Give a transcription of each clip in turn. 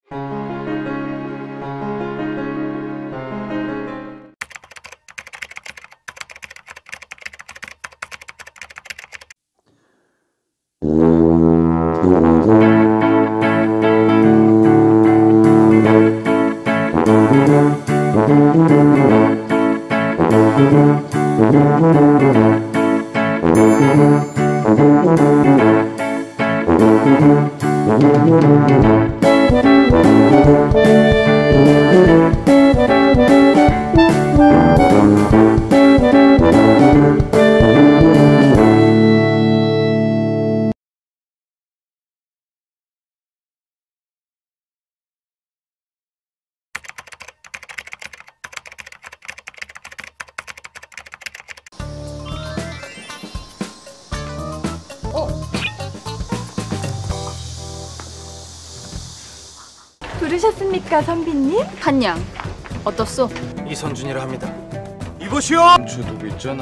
부르셨습니까, 선비님? 한양, 어떻소? 이선준이라 합니다. 이보시오! 쟤 있잖아.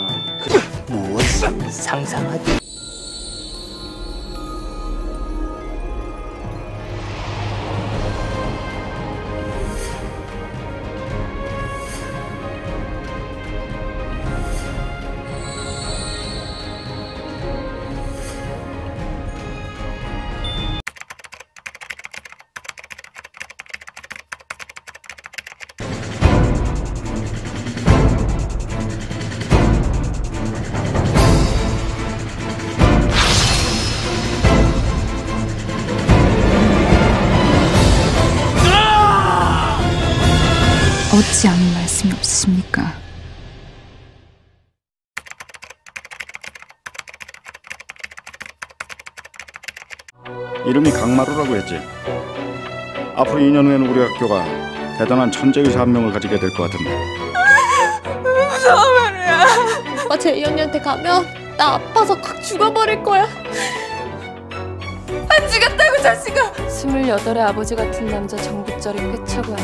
무엇이 상상하지? 어찌 아무 말씀이 없으십니까? 이름이 강마루라고 했지. 앞으로 2년 후에는 우리 학교가 대단한 천재의사 한 명을 가지게 될 것 같은데. 무서워, 마루야. 오빠 제 2학년한테 가면 나 아파서 확 죽어버릴 거야. 안 죽였다고, 자식아. 28의 아버지 같은 남자 정국절이 꿰차고야.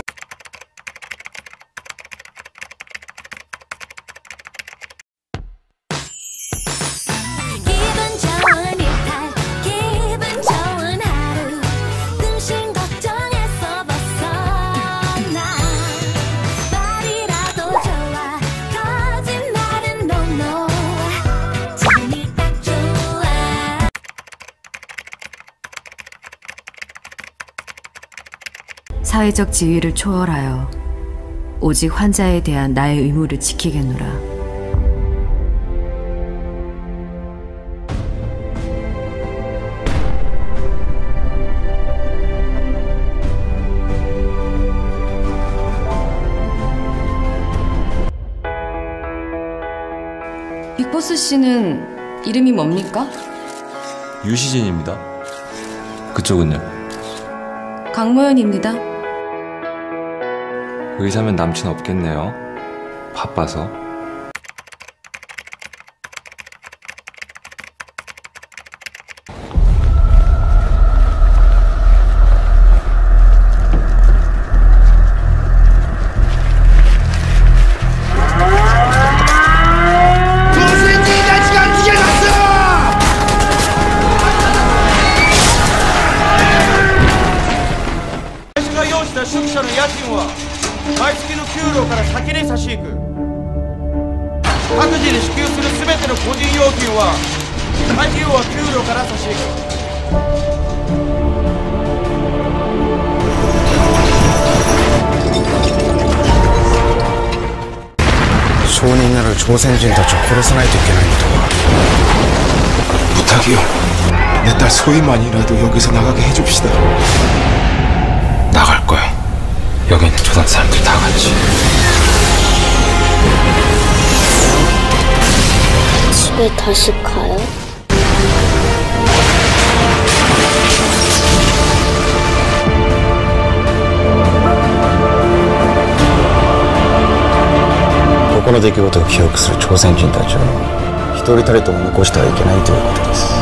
사회적 지위를 초월하여 오직 환자에 대한 나의 의무를 지키겠노라. 빅보스 씨는 이름이 뭡니까? 유시진입니다. 그쪽은요? 강모연입니다. 의사면 남친 없겠네요. 바빠서. 소인나를 조센진다쳐殺さないといけないんだ。 부탁이요. 내 딸 소희만이라도 여기서 나가게 해줍시다. 나갈 거야. 여기 있는 조단 사람들 다 같이. 집에 다시 가요? この出来事を記憶する朝鮮人たちを一人たりとも残してはいけないということです。